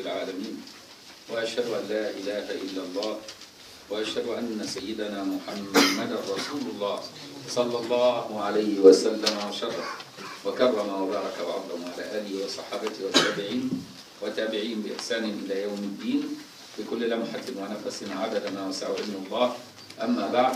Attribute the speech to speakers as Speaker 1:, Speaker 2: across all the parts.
Speaker 1: العالمين، وأشهد أن لا إله إلا الله، وأشهد أن سيدنا محمدا رسول الله صلى الله عليه وسلم وشرف وكرم وبارك وعظم على آله وصحابته والتابعين وتابعين بإحسان إلى يوم الدين بكل لمحة ونفس عدد ما وسع علم الله. أما بعد،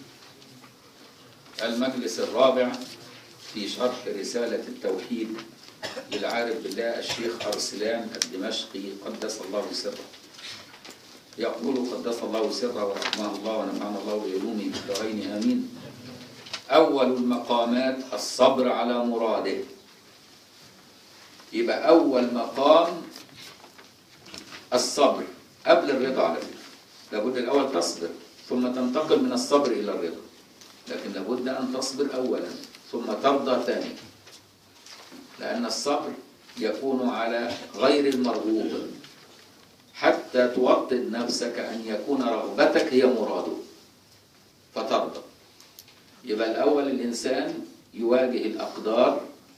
Speaker 1: المجلس الرابع في شرح رسالة التوحيد للعارف بالله الشيخ أرسلان الدمشقي قدس الله سره. يقول قدس الله سره ورحمه الله ونفعنا الله بعلومه في الدارين آمين. أول المقامات الصبر على مراده. يبقى أول مقام الصبر قبل الرضا على فكرة. لابد الأول تصبر ثم تنتقل من الصبر إلى الرضا، لكن لابد أن تصبر أولا ثم ترضى ثانيا، لأن الصبر يكون على غير المرغوب حتى توطن نفسك أن يكون رغبتك هي مراده فترضى. يبقى الأول الإنسان يواجه الأقدار،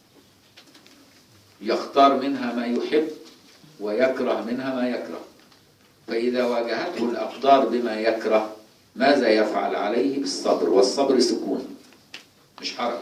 Speaker 1: يختار منها ما يحب ويكره منها ما يكره. فإذا واجهته الأقدار بما يكره ماذا يفعل؟ عليه بالصبر، والصبر سكون مش حركة.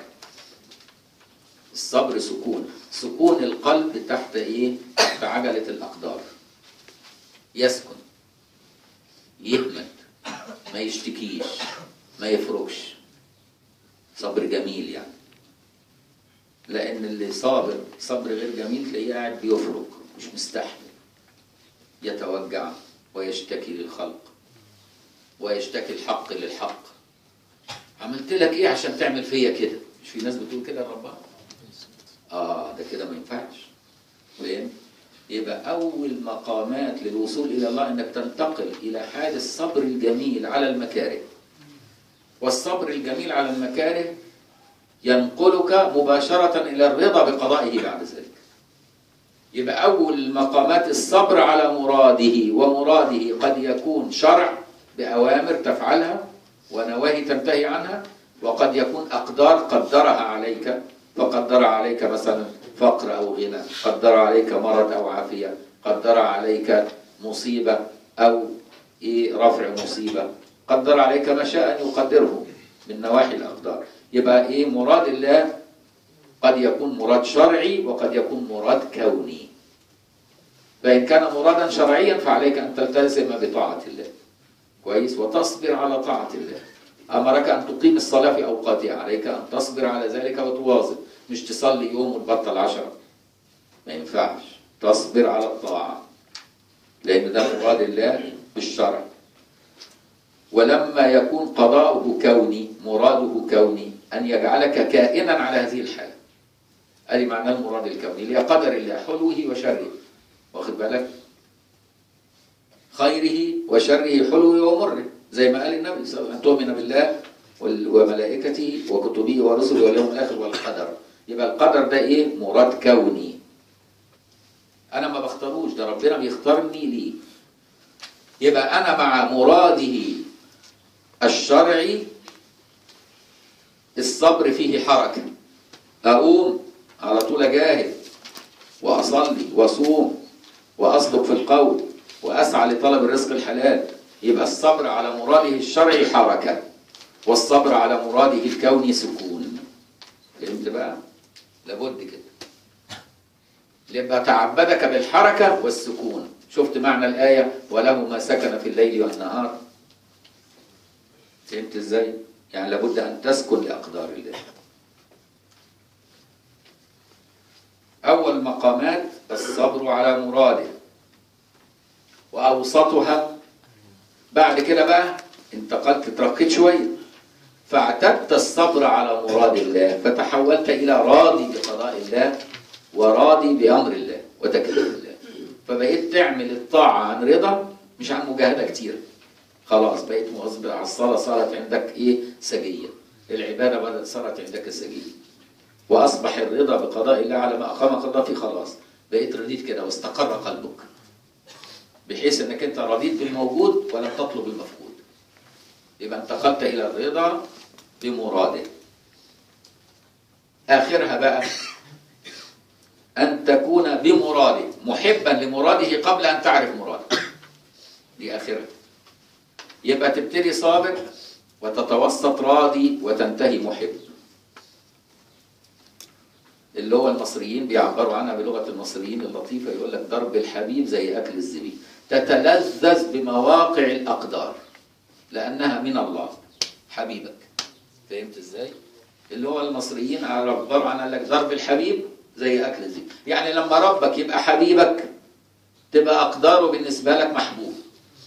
Speaker 1: الصبر سكون، سكون القلب تحت إيه؟ تحت عجلة الأقدار. يسكن، يهمد، ما يشتكيش، ما يفرقش. صبر جميل يعني. لأن اللي صابر صبر غير جميل تلاقيه قاعد بيفرق مش مستحمل، يتوجع ويشتكي للخلق ويشتكي الحق للحق. عملت لك ايه عشان تعمل فيا كده؟ مش في ناس بتقول كده لربها؟ ده كده ما ينفعش. فاهم؟ يبقى أول مقامات للوصول إلى الله أنك تنتقل إلى حال الصبر الجميل على المكاره. والصبر الجميل على المكاره ينقلك مباشرة إلى الرضا بقضائه بعد ذلك. يبقى أول مقامات الصبر على مراده، ومراده قد يكون شرع بأوامر تفعلها ونواهي تنتهي عنها، وقد يكون أقدار قدرها عليك، فقدر عليك مثلا فقر أو غنى، قدر عليك مرض أو عافية، قدر عليك مصيبة أو رفع مصيبة، قدر عليك ما شاء أن يقدره من نواحي الأقدار. يبقى مراد الله قد يكون مراد شرعي وقد يكون مراد كوني. فإن كان مرادا شرعيا فعليك أن تلتزم بطاعة الله كويس وتصبر على طاعة الله. أمرك أن تقيم الصلاة في أوقاتها، عليك أن تصبر على ذلك وتواظب، مش تصلي يوم وتبطل 10. ما ينفعش، تصبر على الطاعة لأن ده مراد الله بالشرع. ولما يكون قضاؤه كوني، مراده كوني، أن يجعلك كائنا على هذه الحالة. هذه معنى المراد الكوني، لقدر الله حلوه وشره. واخد بالك؟ خيره وشره، حلوه ومره، زي ما قال النبي صلى الله عليه وسلم: أن تؤمن بالله وملائكته وكتبه ورسله واليوم الآخر والقدر. يبقى القدر ده مراد كوني. أنا ما بختاروش، ده ربنا بيختارني ليه. يبقى أنا مع مراده الشرعي الصبر فيه حركة. أقوم على طول أجاهد وأصلي وأصوم وأصدق في القول وأسعى لطلب الرزق الحلال. يبقى الصبر على مراده الشرعي حركة، والصبر على مراده الكوني سكون. فهمت بقى؟ لابد كده. يبقى تعبدك بالحركة والسكون. شفت معنى الآية؟ وله ما سكن في الليل والنهار. فهمت ازاي؟ يعني لابد أن تسكن لأقدار الله. أول مقامات الصبر على مراده، وأوسطها بعد كده بقى انتقلت ترقيت شوية فاعتدت الصبر على مراد الله، فتحولت إلى راضي بقضاء الله وراضي بأمر الله وتكليف الله. فبقيت تعمل الطاعة عن رضا مش عن مجاهدة كتير. خلاص بقيت مواظب على الصلاة، صارت عندك سجية. العبادة صارت عندك سجية، وأصبح الرضا بقضاء الله على ما أقامك الله فيه. خلاص بقيت رضيت كده واستقر قلبك، بحيث أنك أنت رضيت بالموجود ولم تطلب المفقود. يبقى انتقلت إلى الرضا بمراده. آخرها بقى أن تكون بمراده. محبا لمراده قبل أن تعرف مراده، دي آخرها. يبقى تبتدي صابر وتتوسط راضي وتنتهي محب، اللي هو المصريين بيعبروا عنها بلغة المصريين اللطيفة، يقول لك ضرب الحبيب زي أكل الزبيب، تتلذذ بمواقع الأقدار لأنها من الله حبيبك. فهمت إزاي؟ اللي هو المصريين عبروا عنها، قال لك ضرب الحبيب زي أكل الزبيب، يعني لما ربك يبقى حبيبك تبقى أقداره بالنسبة لك محبوب،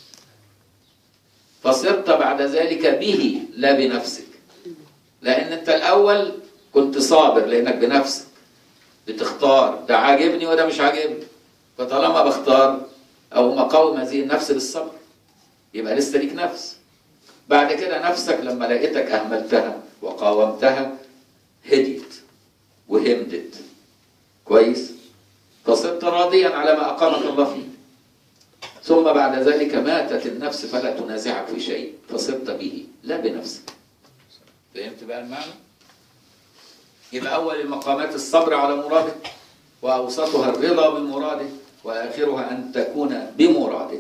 Speaker 1: فصرت بعد ذلك به لا بنفسك، لأن أنت الأول كنت صابر لأنك بنفسك بتختار ده عاجبني وده مش عاجبني، فطالما بختار أو مقاوم هذه النفس بالصبر يبقى لسه ليك نفس. بعد كده نفسك لما لقيتك أهملتها وقاومتها هديت وهمدت كويس، فصرت راضيا على ما أقامك الله فيه. ثم بعد ذلك ماتت النفس فلا تنازعك في شيء، فصرت به لا بنفسك. فهمت بقى المعنى؟ يبقى أول المقامات الصبر على مراده، وأوسطها الرضا بمراده، وآخرها أن تكون بمراده.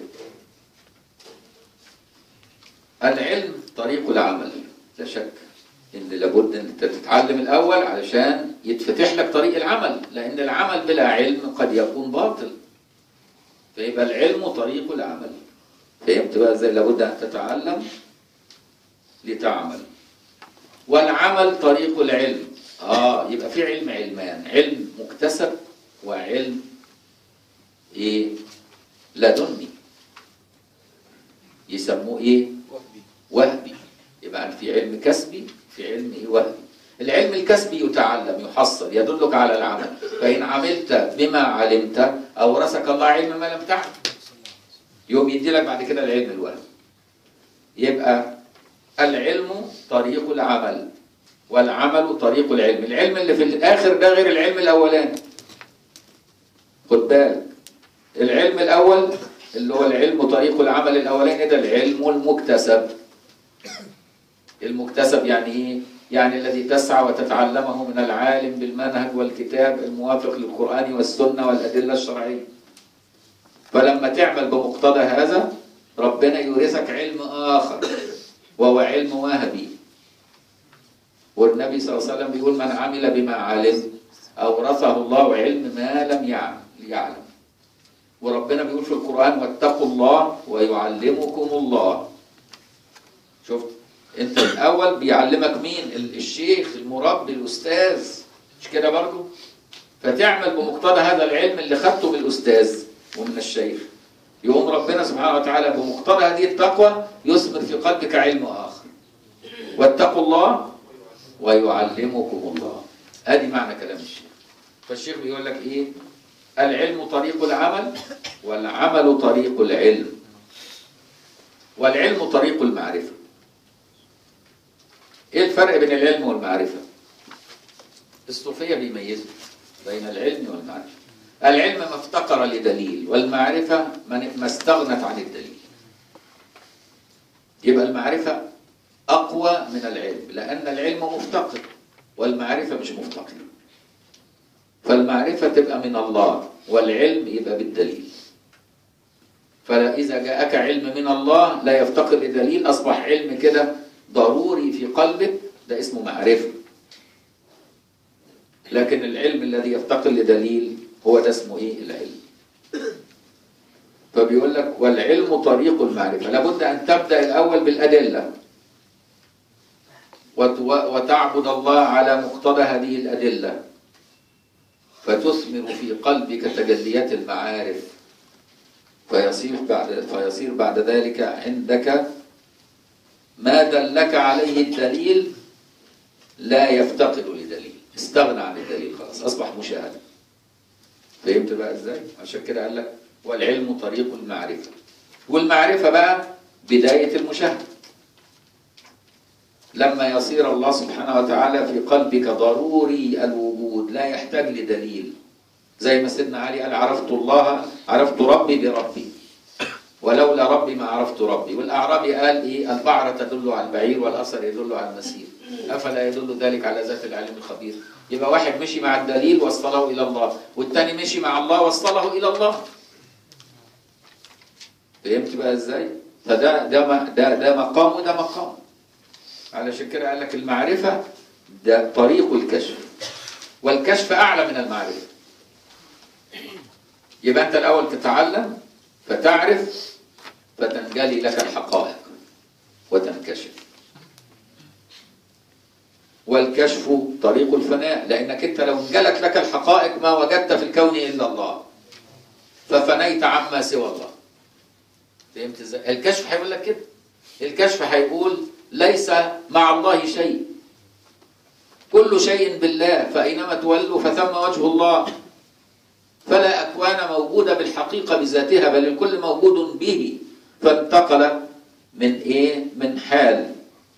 Speaker 1: العلم طريق العمل، لا شك إن لابد أن أنت تتعلم الأول علشان يتفتح لك طريق العمل، لأن العمل بلا علم قد يكون باطل، فيبقى العلم طريق العمل. فهمت بقى ازاي؟ لابد أن تتعلم لتعمل. والعمل طريق العلم. يبقى في علم علمان، علم مكتسب وعلم ايه؟ لدني، يسموه ايه؟ وهبي. يبقى في علم كسبي، في علم ايه؟ وهبي. العلم الكسبي يتعلم يحصل يدلك على العمل، فإن عملت بما علمت أورثك الله علم ما لم تعلم، يوم يدي لك بعد كده العلم الوهبي. يبقى العلم طريق العمل والعمل طريق العلم. العلم اللي في الآخر ده غير العلم الأولاني، خد بالك. العلم الأول اللي هو العلم طريق العمل الأولاني ده العلم المكتسب. المكتسب يعني إيه؟ يعني الذي تسعى وتتعلمه من العالم بالمنهج والكتاب الموافق للقرآن والسنة والأدلة الشرعية. فلما تعمل بمقتضى هذا ربنا يورثك علم آخر وهو علم وهبي. والنبي صلى الله عليه وسلم بيقول من عمل بما علم أورثه الله علم ما لم يعلم. وربنا بيقول في القرآن واتقوا الله ويعلمكم الله. شفت؟ انت الاول بيعلمك مين؟ الشيخ المربي الأستاذ، مش كده برضو؟ فتعمل بمقتضى هذا العلم اللي خدته من الأستاذ ومن الشيخ، يقوم ربنا سبحانه وتعالى بمقتضى هذه التقوى يثمر في قلبك علم آخر. واتقوا الله ويعلمكم الله. هذه معنى كلام الشيخ. فالشيخ بيقول لك ايه؟ العلم طريق العمل والعمل طريق العلم، والعلم طريق المعرفة. ايه الفرق بين العلم والمعرفة؟ الصوفية بيميزوا بين العلم والمعرفة. العلم ما افتقر لدليل، والمعرفة ما استغنت عن الدليل. يبقى المعرفة أقوى من العلم، لأن العلم مفتقر والمعرفة مش مفتقر. فالمعرفة تبقى من الله والعلم يبقى بالدليل. فإذا جاءك علم من الله لا يفتقر لدليل، أصبح علم كده ضروري في قلبك، ده اسمه معرفة. لكن العلم الذي يفتقر لدليل هو ده اسمه ايه؟ العلم. فبيقول لك والعلم طريق المعرفة. لابد أن تبدأ الأول بالأدلة وتعبد الله على مقتضى هذه الأدلة، فتثمر في قلبك تجليات المعارف، فيصير بعد ذلك عندك ما دلك عليه الدليل لا يفتقر لدليل، استغنى عن الدليل خلاص، أصبح مشاهدة. فهمت بقى ازاي؟ عشان كده قال لك والعلم طريق المعرفة. والمعرفة بقى بداية المشاهدة، لما يصير الله سبحانه وتعالى في قلبك ضروري الوجود لا يحتاج لدليل. زي ما سيدنا علي قال عرفت الله، عرفت ربي بربي ولولا ربي ما عرفت ربي. والأعرابي قال إيه؟ البعرة تدل على البعير والأثر يدل على المسير، أفلا يدل ذلك على ذات العلم الخبير؟ يبقى واحد مشي مع الدليل وصله إلى الله، والتاني مشي مع الله وصله إلى الله. فهمت بقى إزاي؟ ده مقام وده مقام. علشان كده قال لك المعرفة ده طريق الكشف، والكشف أعلى من المعرفة. يبقى أنت الأول تتعلم فتعرف فتنجلي لك الحقائق وتنكشف. والكشف طريق الفناء، لأنك أنت لو انجلت لك الحقائق ما وجدت في الكون إلا الله، ففنيت عما سوى الله. فهمت ازاي؟ الكشف هيقول لك كده. الكشف هيقول ليس مع الله شيء، كل شيء بالله، فأينما تولوا فثم وجه الله. فلا أكوان موجودة بالحقيقة بذاتها، بل الكل موجود به. فانتقل من إيه؟ من حال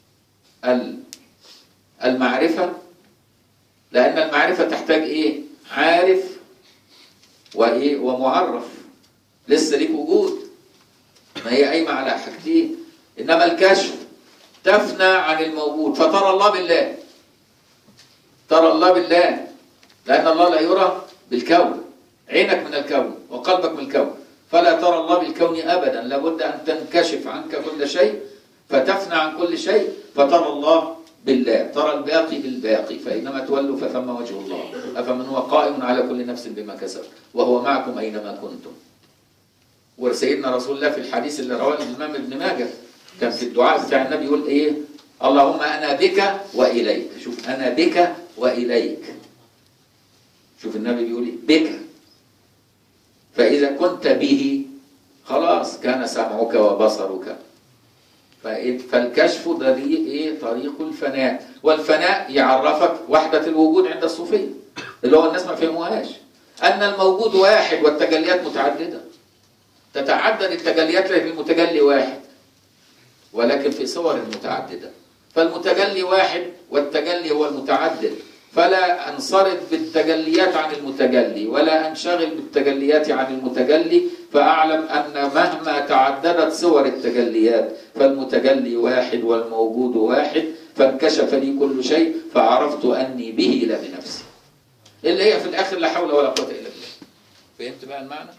Speaker 1: المعرفة، لأن المعرفة تحتاج إيه؟ عارف وإيه؟ ومعرف. لسه ليك وجود، ما هي قايمة على حاجتين. إنما الكشف تفنى عن الموجود فترى الله بالله. ترى الله بالله، لأن الله لا يرى بالكون. عينك من الكون وقلبك من الكون، فلا ترى الله بالكون أبدا. لابد أن تنكشف عنك كل شيء فتفنى عن كل شيء فترى الله بالله. ترى الباقي بالباقي، فإنما تولوا فثم وجه الله. أفمن هو قائم على كل نفس بما كسب وهو معكم أينما كنتم. وسيدنا رسول الله في الحديث اللي رواه الإمام ابن ماجه كان في الدعاء بتاع النبي يقول إيه؟ اللهم أنا بك وإليك. شوف، أنا بك وإليك. شوف النبي بيقول إيه؟ بك. فإذا كنت به خلاص كان سمعك وبصرك. فالكشف ده إيه؟ طريق الفناء. والفناء يعرفك وحدة الوجود عند الصوفية، اللي هو الناس ما فهموهاش، أن الموجود واحد والتجليات متعددة. تتعدد التجليات لكن المتجلي واحد، ولكن في صور متعددة. فالمتجلي واحد والتجلي هو المتعدد. فلا أنصرف بالتجليات عن المتجلي ولا أنشغل بالتجليات عن المتجلي، فأعلم أن مهما تعددت صور التجليات فالمتجلي واحد والموجود واحد. فانكشف لي كل شيء فعرفت أني به لا بنفسي، اللي هي في الآخر لا حول ولا قوة إلا بالله. فهمت بقى المعنى؟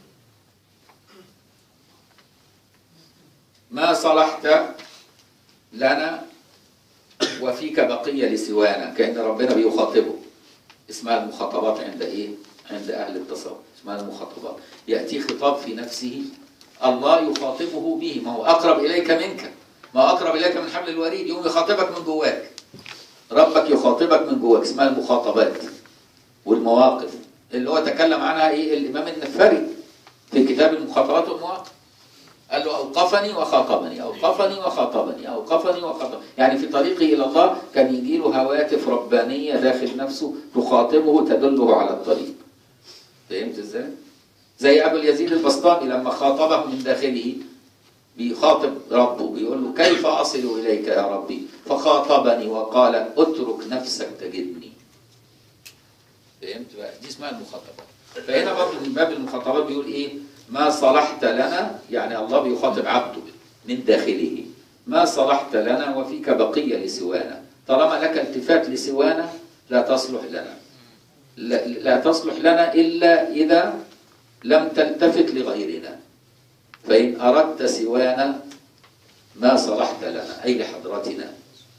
Speaker 1: ما صلحت لنا وفيك بقية لسوانا، كأن ربنا بيخاطبه. اسمها المخاطبات عند إيه؟ عند أهل التصوف اسمها المخاطبات. يأتي خطاب في نفسه الله يخاطبه به، ما هو أقرب إليك منك، ما هو أقرب إليك من حبل الوريد، يوم يخاطبك من جواك. ربك يخاطبك من جواك، اسمها المخاطبات والمواقف اللي هو تكلم عنها إيه؟ الإمام النفاري في كتاب المخاطبات والمواقف. قال له أوقفني وخاطبني، أوقفني وخاطبني، أوقفني وخاطبني. يعني في طريقه إلى الله كان يجي له هواتف ربانية داخل نفسه تخاطبه تدله على الطريق. فهمت إزاي؟ زي أبو اليزيد البسطامي لما خاطبه من داخله بيخاطب ربه بيقول له كيف أصل إليك يا ربي؟ فخاطبني وقال اترك نفسك تجدني. فهمت بقى؟ دي اسمها المخاطبات. فهنا برضه من باب المخاطبات بيقول إيه؟ ما صلحت لنا، يعني الله بيخاطب عبده من داخله، ما صلحت لنا وفيك بقية لسوانا. طالما لك التفات لسوانا لا تصلح لنا، لا تصلح لنا إلا إذا لم تلتفت لغيرنا. فإن أردت سوانا ما صلحت لنا، أي لحضرتنا.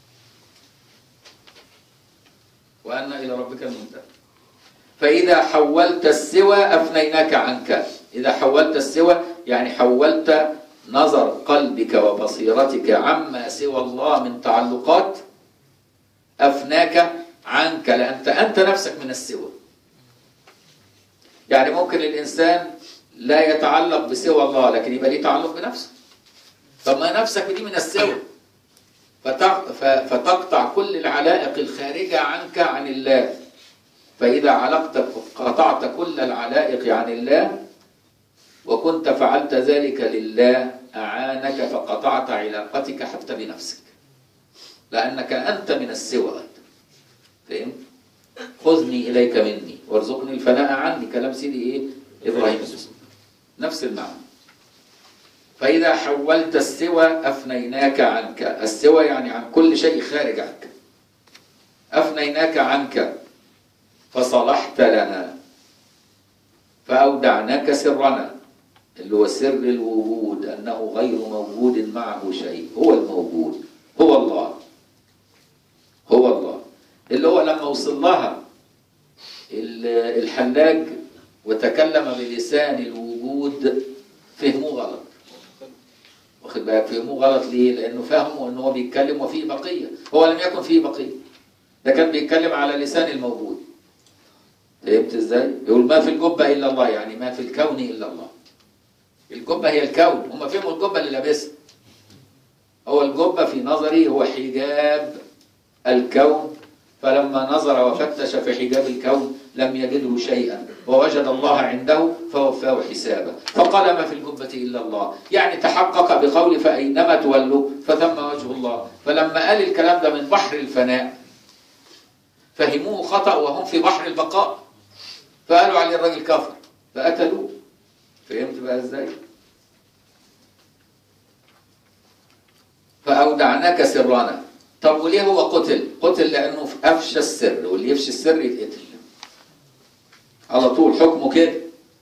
Speaker 1: وأن إلى ربك المنتهى. فإذا حولت السوى أفنيناك عنك. إذا حولت السوى يعني حولت نظر قلبك وبصيرتك عما سوى الله من تعلقات، أفناك عنك، لأن أنت نفسك من السوى. يعني ممكن الإنسان لا يتعلق بسوى الله لكن يبقى ليه تعلق بنفسه. طب ما نفسك دي من السوى، فتقطع كل العلائق الخارجة عنك عن الله. فإذا قطعت كل العلائق عن الله وكنت فعلت ذلك لله أعانك فقطعت علاقتك حتى بنفسك، لأنك أنت من السوى. فهمت؟ خذني إليك مني وارزقني الفناء عني، كلام سيدي إيه؟ إبراهيم السوسي. نفس المعنى. فإذا حولت السوى أفنيناك عنك. السوى يعني عن كل شيء خارج عنك. أفنيناك عنك فصلحت لنا فأودعناك سرنا، اللي هو سر الوجود، أنه غير موجود معه شيء، هو الموجود، هو الله. هو الله اللي هو لما وصل لها الحلاج وتكلم بلسان الوجود فهموه غلط. واخد بالك؟ فهموه غلط ليه؟ لأنه فهموا أنه هو بيتكلم وفيه بقية، هو لم يكن فيه بقية، ده كان بيتكلم على لسان الموجود. فهمت ازاي؟ يقول ما في الجبة إلا الله، يعني ما في الكون إلا الله. الجبة هي الكون، هم فهموا الجبة اللي لابسها. هو الجبة في نظري هو حجاب الكون، فلما نظر وفتش في حجاب الكون لم يجده شيئا ووجد الله عنده فوفاه حسابه، فقال ما في الجبة إلا الله، يعني تحقق بقول فأينما تولوا فثم وجه الله. فلما قال الكلام ده من بحر الفناء فهموه خطأ وهم في بحر البقاء، فقالوا عليه الراجل كفر فقتلوه. فهمت بقى ازاي؟ فأودعناك سرنا. طب وليه هو قتل؟ قتل لأنه أفشى السر، واللي يفشي السر يتقتل على طول، حكمه كده.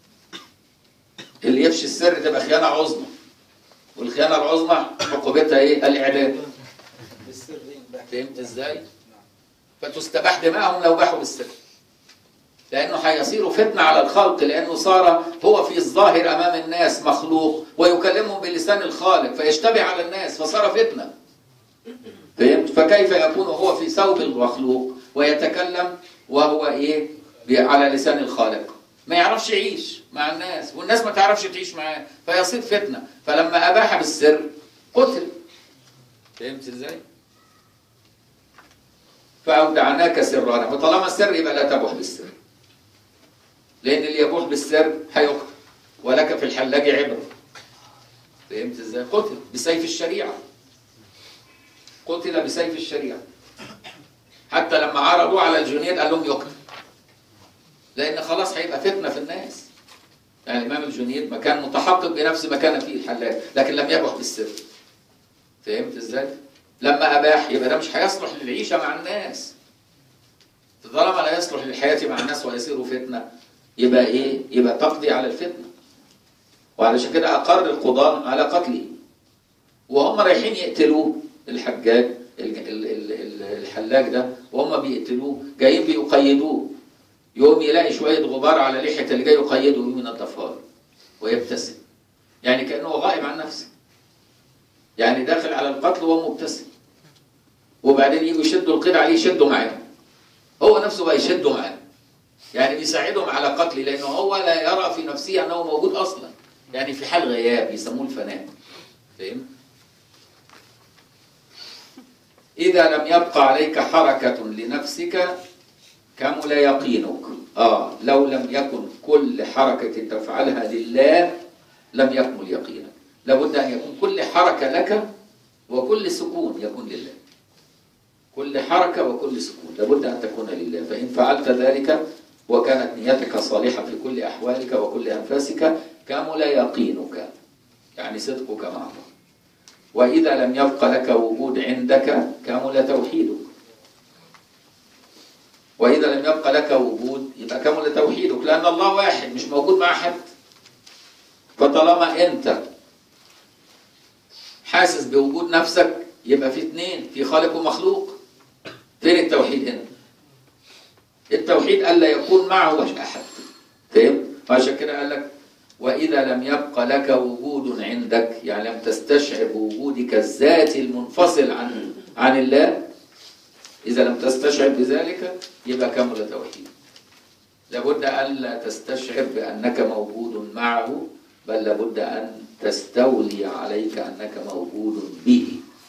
Speaker 1: اللي يفشي السر تبقى خيانة عظمى، والخيانة العظمى عقوبتها ايه؟ الإعدام. فهمت ازاي؟ فتستباح دماءهم لو باحوا بالسر، لأنه هيصير فتنة على الخلق، لأنه صار هو في الظاهر أمام الناس مخلوق ويكلمهم بلسان الخالق فيشتبه على الناس فصار فتنة. فهمت؟ فكيف يكون هو في ثوب المخلوق ويتكلم وهو ايه؟ على لسان الخالق؟ ما يعرفش يعيش مع الناس، والناس ما تعرفش تعيش معاه، فيصير فتنة. فلما أباح بالسر قتل. فهمت ازاي؟ فأودعناك سرنا، فطالما السر يبقى لا تبوح بالسر، لأن اللي يبوح بالسر هيقتل، ولك في الحلاج عبرة. فهمت ازاي؟ قتل بسيف الشريعة، قتل بسيف الشريعة. حتى لما عرضوا على الجنيد قال لهم يقتل، لأن خلاص هيبقى فتنة في الناس. يعني الإمام الجنيد ما كان متحقق بنفس ما كان فيه الحلاج، لكن لم يبوح بالسر. فهمت ازاي؟ لما أباح يبقى ده مش هيصلح للعيشة مع الناس. طالما لا يصلح للحياة مع الناس ويصير فتنة، يبقى ايه؟ يبقى تقضي على الفتنة. وعلشان كده أقر القضاة على قتله، وهم رايحين يقتلوه. الحجاج الحلاج ده وهم بيقتلوه جايين بيقيدوه، يوم يلاقي شوية غبار على لحية اللي جاي يقيده يوم ينضفها له ويبتسم، يعني كأنه غائب عن نفسه، يعني داخل على القتل وهو مبتسم. وبعدين يجوا يشدوا القيد عليه، يشدوا معاه، هو نفسه بقى يشدوا معاه، يعني بيساعدهم على قتله، لأنه هو لا يرى في نفسه أنه موجود أصلا، يعني في حال غياب يسموه الفناء. فهم؟ إذا لم يبقى عليك حركة لنفسك كمل يقينك. لو لم يكن كل حركة تفعلها لله لم يكمل يقينك. لابد أن يكون كل حركة لك وكل سكون يكون لله. كل حركة وكل سكون لابد أن تكون لله. فإن فعلت ذلك وكانت نيتك صالحة في كل أحوالك وكل أنفاسك كمل يقينك، يعني صدقك مع الله. وإذا لم يبق لك وجود عندك كمل توحيدك. وإذا لم يبق لك وجود يبقى كمل توحيدك، لأن الله واحد مش موجود مع حد. فطالما أنت حاسس بوجود نفسك يبقى في اثنين، في خالق ومخلوق. فين التوحيد هنا؟ التوحيد ألا يكون معه أحد. فهم؟ فعشان كده قال لك وإذا لم يبق لك وجود عندك، يعني لم تستشعر بوجودك الذاتي المنفصل عن الله. إذا لم تستشعر بذلك يبقى كمل توحيد. لابد أن لا تستشعر بأنك موجود معه، بل لابد أن تستولي عليك أنك موجود به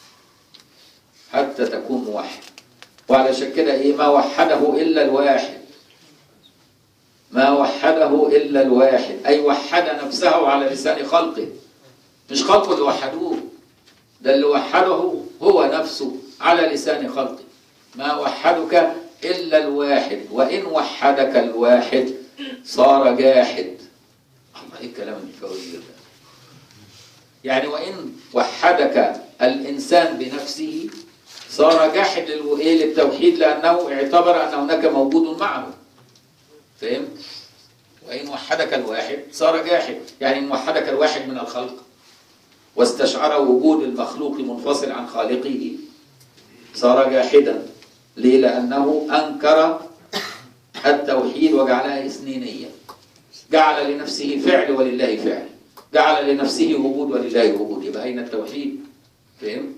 Speaker 1: حتى تكون موحد. وعلشان كده إيه؟ ما وحده إلا الواحد. ما وحده إلا الواحد، أي وحد نفسه على لسان خلقه، مش خلقه اللي وحدوه، ده اللي وحده هو نفسه على لسان خلقه. ما وحدك إلا الواحد، وإن وحدك الواحد صار جاحد. الله، إيه الكلام الفوزي ده؟ يعني وإن وحدك الإنسان بنفسه صار جاحد للتوحيد لأنه اعتبر أن هناك موجود معه. فهمت؟ وإن وحدك الواحد صار جاحد، يعني إن وحدك الواحد من الخلق واستشعر وجود المخلوق منفصل عن خالقه صار جاحدا. ليه؟ لأنه أنكر التوحيد وجعلها اثنينية، جعل لنفسه فعل ولله فعل، جعل لنفسه وجود ولله وجود، يبقى أين التوحيد؟ فهم؟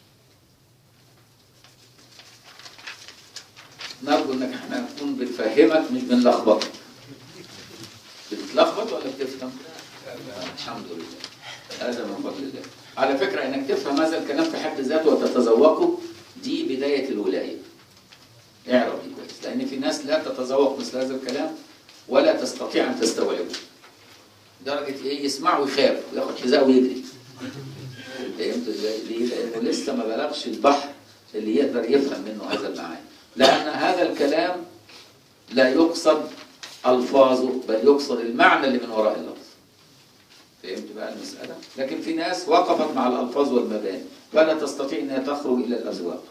Speaker 1: نرجو انك احنا نكون بنفهمك مش بنلخبطك. بتتلخبط ولا بتفهم؟ الحمد لله، هذا من فضل الله. على فكرة انك تفهم هذا الكلام في حد ذاته وتتذوقه دي بداية الولاية. اعرف دي كويس، لان في ناس لا تتذوق مثل هذا الكلام ولا تستطيع ان تستوعبه. درجة ايه؟ يسمعه ويخاف وياخد حذاءه ويجري. فهمت ازاي؟ ليه؟ لانه لسه ما بلغش البحر اللي يقدر يفهم منه هذا المعاني. لأن هذا الكلام لا يقصد ألفاظه بل يقصد المعنى اللي من وراء اللفظ. فهمت بقى المسألة؟ لكن في ناس وقفت مع الألفاظ والمباني فلا تستطيع أنها تخرج إلى الأذواق.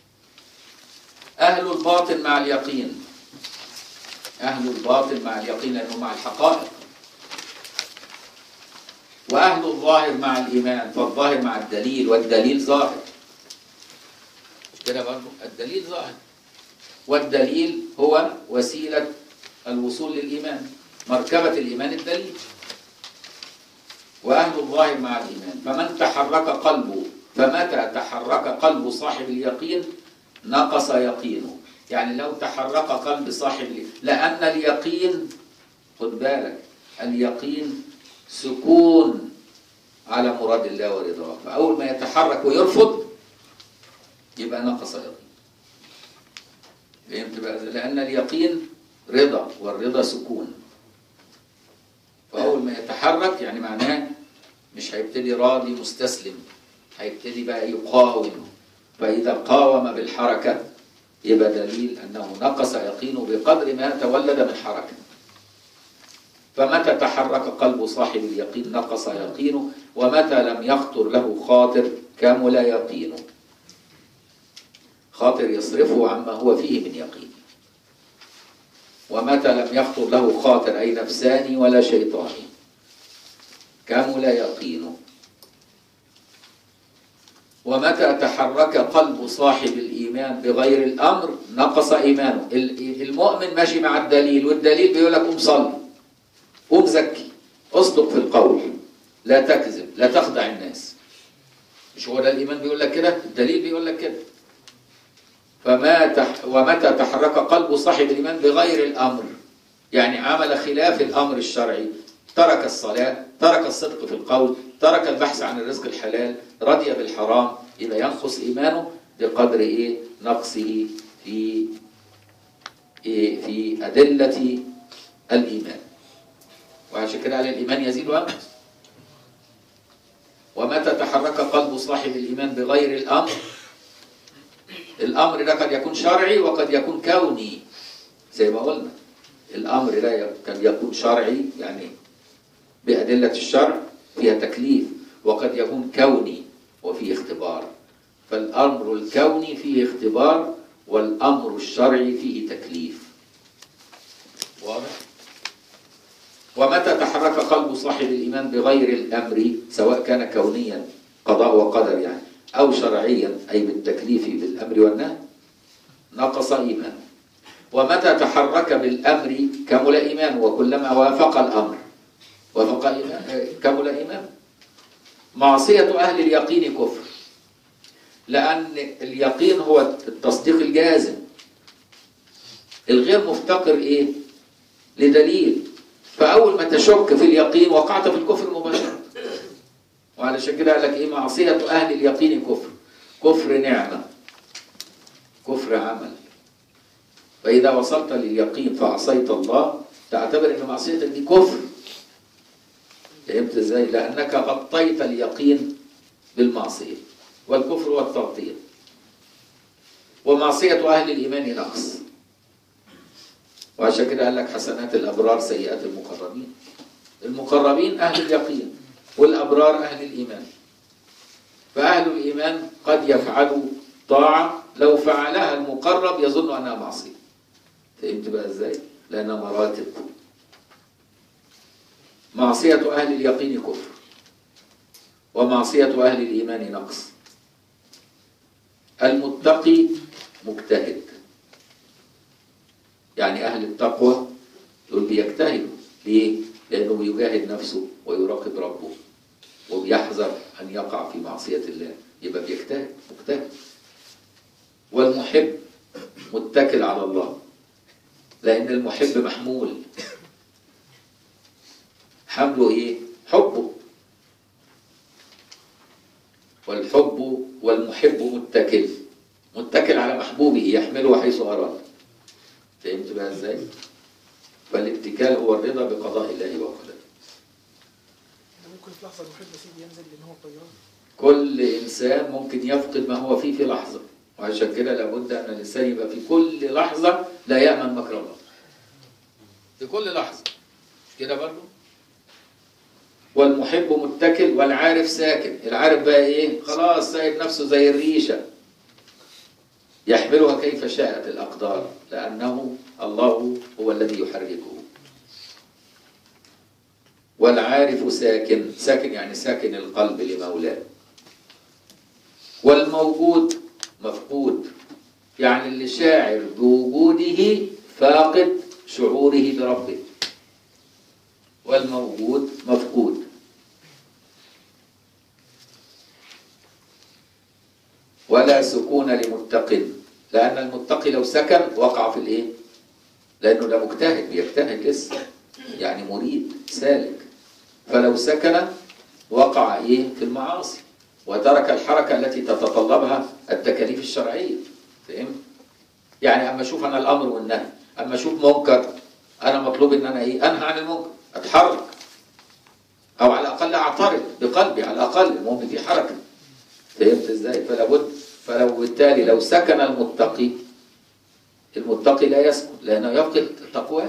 Speaker 1: أهل الباطن مع اليقين، أهل الباطن مع اليقين لأنه مع الحقائق. وأهل الظاهر مع الإيمان، فالظاهر مع الدليل والدليل ظاهر. مش كده برضه؟ الدليل ظاهر، والدليل هو وسيلة الوصول للإيمان، مركبة الإيمان الدليل. وأهل الظاهر مع الإيمان، فمن تحرك قلبه، فمتى تحرك قلب صاحب اليقين نقص يقينه. يعني لو تحرك قلب صاحب اليقين، لأن اليقين خد بالك اليقين سكون على مراد الله ورضاه، فأول ما يتحرك ويرفض يبقى نقص يقين. فهمت بقى؟ لأن اليقين رضا والرضا سكون، فأول ما يتحرك يعني معناه مش هيبتدي راضي مستسلم، هيبتدي بقى يقاوم. فإذا قاوم بالحركة يبقى دليل أنه نقص يقينه بقدر ما تولد من حركة. فمتى تحرك قلب صاحب اليقين نقص يقينه، ومتى لم يخطر له خاطر كمل يقينه. خاطر يصرفه عما هو فيه من يقين. ومتى لم يخطر له خاطر أي نفساني ولا شيطاني كمل يقينه. ومتى تحرك قلب صاحب الإيمان بغير الأمر نقص إيمانه. المؤمن ماشي مع الدليل، والدليل بيقول لك قوم صلي، قوم زكي، اصدق في القول، لا تكذب، لا تخدع الناس. مش هو ده الإيمان بيقول لك كده؟ الدليل بيقول لك كده. ومتى تحرك قلب صاحب الإيمان بغير الأمر، يعني عمل خلاف الأمر الشرعي، ترك الصلاة، ترك الصدق في القول، ترك البحث عن الرزق الحلال، رضي بالحرام، يبقى ينقص إيمانه بقدر إيه؟ نقصه في أدلة الإيمان. وعشان كده على الإيمان يزيد وينقص. ومتى تحرك قلب صاحب الإيمان بغير الأمر، الأمر ده قد يكون شرعي وقد يكون كوني زي ما قلنا. الأمر ده قد يكون شرعي يعني بأدلة الشرع فيها تكليف، وقد يكون كوني وفيه اختبار. فالأمر الكوني فيه اختبار والأمر الشرعي فيه تكليف. واضح؟ ومتى تحرك قلب صاحب الإيمان بغير الأمر سواء كان كونيا قضاء وقدر يعني أو شرعيا أي بالتكليف بالأمر والنهي نقص إيمانه. ومتى تحرك بالأمر كمل إيمانه، وكلما وافق الأمر وافق إيمان كمل إيمانه. معصية أهل اليقين كفر، لأن اليقين هو التصديق الجازم الغير مفتقر إيه؟ لدليل. فأول ما تشك في اليقين وقعت في الكفر مباشرة. وعلشان كده قال لك إيه؟ معصية أهل اليقين كفر، كفر نعمة، كفر عمل. فإذا وصلت لليقين فعصيت الله تعتبر أن معصيتك دي كفر. فهمت إزاي؟ لأنك غطيت اليقين بالمعصية، والكفر هو التغطية. ومعصية أهل الإيمان نقص. وعشان كده قال لك حسنات الأبرار سيئات المقربين. المقربين أهل اليقين، والأبرار أهل الإيمان. فأهل الإيمان قد يفعلوا طاعة لو فعلها المقرب يظن أنها معصية. فهمت بقى إزاي؟ لأنها مراتب. معصية أهل اليقين كفر، ومعصية أهل الإيمان نقص. المتقي مجتهد، يعني أهل التقوى دول بيجتهدوا. ليه؟ لأنه بيجاهد نفسه ويراقب ربه وبيحذر أن يقع في معصية الله، يبقى بيجتهد مجتهد. والمحب متكل على الله، لأن المحب محمول. حمله إيه؟ حبه. والحب والمحب متكل على محبوبه يحمله حيث أراد. فهمت بقى إزاي؟ فالاتكال هو الرضا بقضاء الله وقدره.
Speaker 2: ممكن في لحظة المحب سيدي ينزل لأن هو طيران.
Speaker 1: كل إنسان ممكن يفقد ما هو فيه في لحظة، وعشان كده لابد أن الإنسان يبقى في كل لحظة لا يأمن مكر الله. في كل لحظة مش كده برضه؟ والمحب متكل والعارف ساكن. العارف بقى إيه؟ خلاص سايب نفسه زي الريشة يحملها كيف شاءت الأقدار، لأنه الله هو الذي يحركه. والعارف ساكن، ساكن يعني ساكن القلب لمولاه. والموجود مفقود، يعني اللي شاعر بوجوده فاقد شعوره بربه. والموجود مفقود. ولا سكون لمتق، لأن المتقي لو سكن وقع في الإيه؟ لأنه ده مجتهد بيجتهد لسه، يعني مريد سالك. فلو سكن وقع إيه؟ في المعاصي وترك الحركة التي تتطلبها التكاليف الشرعية. فهمت؟ يعني أما أشوف أنا الأمر والنهي، أما أشوف منكر أنا مطلوب إن أنا إيه؟ أنهى عن المنكر، أتحرك، أو على الأقل أعترض بقلبي، على الأقل المهم في حركة. فهمت إزاي؟ فلو بالتالي لو سكن المتقي لا يسكن لأنه يفقد تقواه.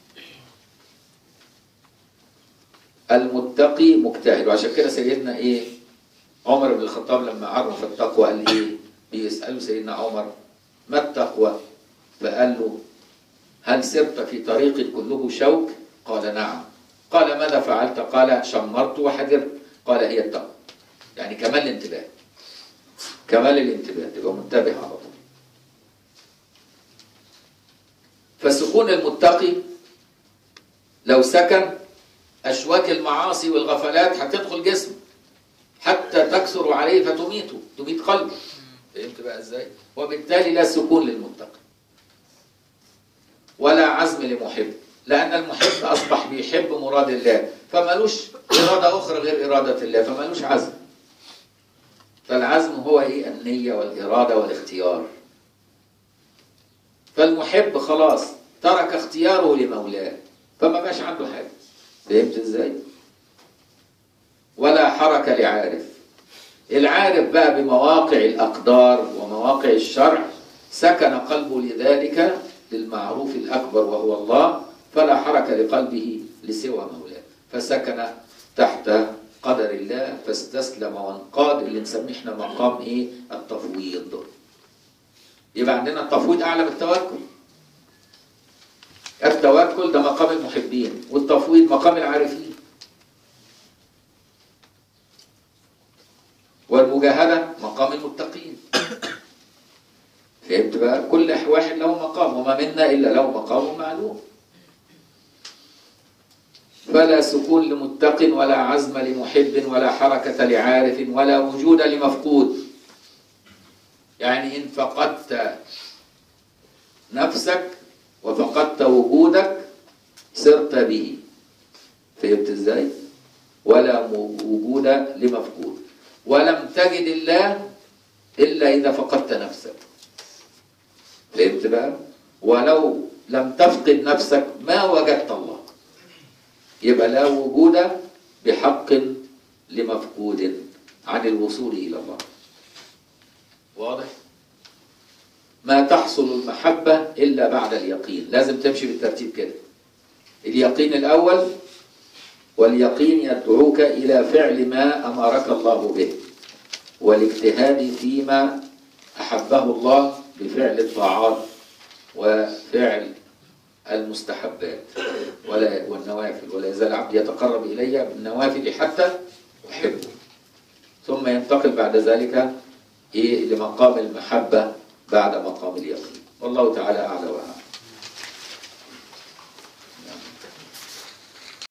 Speaker 1: المتقي مجتهد. وعشان كده سيدنا إيه؟ عمر بن الخطاب لما عرف التقوى قال إيه؟ بيسأله سيدنا عمر ما التقوى؟ فقال له هل سرت في طريق كله شوك؟ قال نعم. قال ماذا فعلت؟ قال شمرت وحذرت. قال هي التقوى. يعني كمال الانتباه، كمال الانتباه، تبقى منتبه على طول. فسكون المتقي لو سكن أشواك المعاصي والغفلات هتدخل جسمه حتى تكثر عليه فتميته، تميت قلبه. فهمت بقى ازاي؟ وبالتالي لا سكون للمتقي ولا عزم لمحب، لأن المحب أصبح بيحب مراد الله فمالوش إرادة أخرى غير إرادة الله، فمالوش عزم. فالعزم هو إيه؟ النية والإرادة والاختيار. فالمحب خلاص ترك اختياره لمولاه فما بقاش عنده حاجة. فهمت ازاي؟ ولا حركة لعارف. العارف بقى بمواقع الأقدار ومواقع الشرع سكن قلبه لذلك للمعروف الأكبر وهو الله، فلا حركة لقلبه لسوى مولاه، فسكن تحت قدر الله فاستسلم وانقاد، اللي نسميه احنا مقام ايه؟ التفويض. يبقى عندنا التفويض أعلى من التوكل. التوكل ده مقام المحبين، والتفويض مقام العارفين. والمجاهدة مقام المتقين. فهمت بقى؟ كل واحد له مقام، وما منا إلا له مقام معلوم. فلا سكون لمتق ولا عزم لمحب ولا حركة لعارف ولا وجود لمفقود. يعني إن فقدت نفسك وفقدت وجودك سرت به. فهمت ازاي؟ ولا وجود لمفقود. ولم تجد الله إلا إذا فقدت نفسك. فهمت بقى؟ ولو لم تفقد نفسك ما وجدت الله. يبقى لا وجود بحق لمفقود عن الوصول إلى الله. واضح؟ ما تحصل المحبة إلا بعد اليقين. لازم تمشي بالترتيب كده. اليقين الأول واليقين يدعوك إلى فعل ما أمرك الله به، والاجتهاد فيما أحبه الله بفعل الطاعات وفعل المستحبات والنوافل. ولا يزال عبد يتقرب إلي بالنوافل حتى أحبه. ثم ينتقل بعد ذلك لمقام المحبة بعد مقام اليقين. والله تعالى أعلى وأعلم.